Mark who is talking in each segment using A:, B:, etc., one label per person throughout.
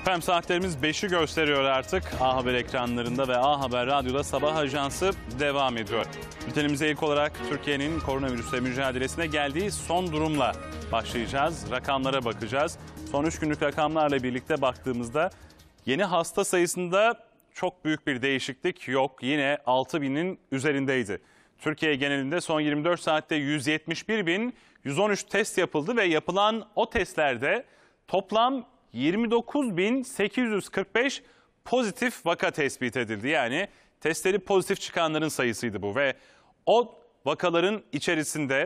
A: Efendim saatlerimiz 5'i gösteriyor artık. A Haber ekranlarında ve A Haber Radyo'da sabah ajansı devam ediyor. Bültenimize ilk olarak Türkiye'nin koronavirüsle mücadelesine geldiği son durumla başlayacağız. Rakamlara bakacağız. Son 3 günlük rakamlarla birlikte baktığımızda yeni hasta sayısında çok büyük bir değişiklik yok. Yine 6.000'in üzerindeydi. Türkiye genelinde son 24 saatte 171.113 test yapıldı ve yapılan o testlerde toplam 29.845 pozitif vaka tespit edildi. Yani testleri pozitif çıkanların sayısıydı bu ve o vakaların içerisinde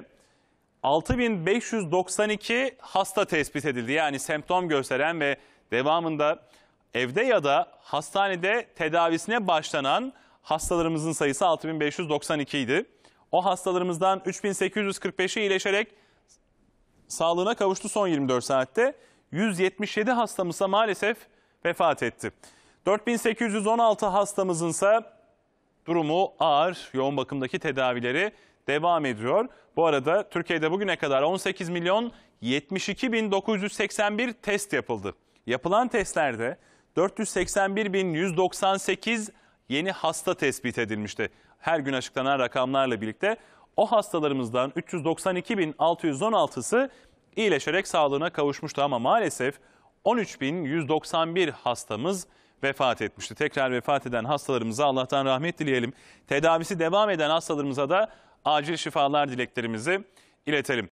A: 6.592 hasta tespit edildi. Yani semptom gösteren ve devamında evde ya da hastanede tedavisine başlanan hastalarımızın sayısı 6.592 idi. O hastalarımızdan 3.845'i iyileşerek sağlığına kavuştu son 24 saatte. 177 hastamızsa maalesef vefat etti. 4.816 hastamızınsa durumu ağır, yoğun bakımdaki tedavileri devam ediyor. Bu arada Türkiye'de bugüne kadar 18.072.981 test yapıldı. Yapılan testlerde 481.198 yeni hasta tespit edilmişti. Her gün açıklanan rakamlarla birlikte o hastalarımızdan 392.616'sı iyileşerek sağlığına kavuşmuştu ama maalesef 13.191 hastamız vefat etmişti. Tekrar vefat eden hastalarımıza Allah'tan rahmet dileyelim. Tedavisi devam eden hastalarımıza da acil şifalar dileklerimizi iletelim.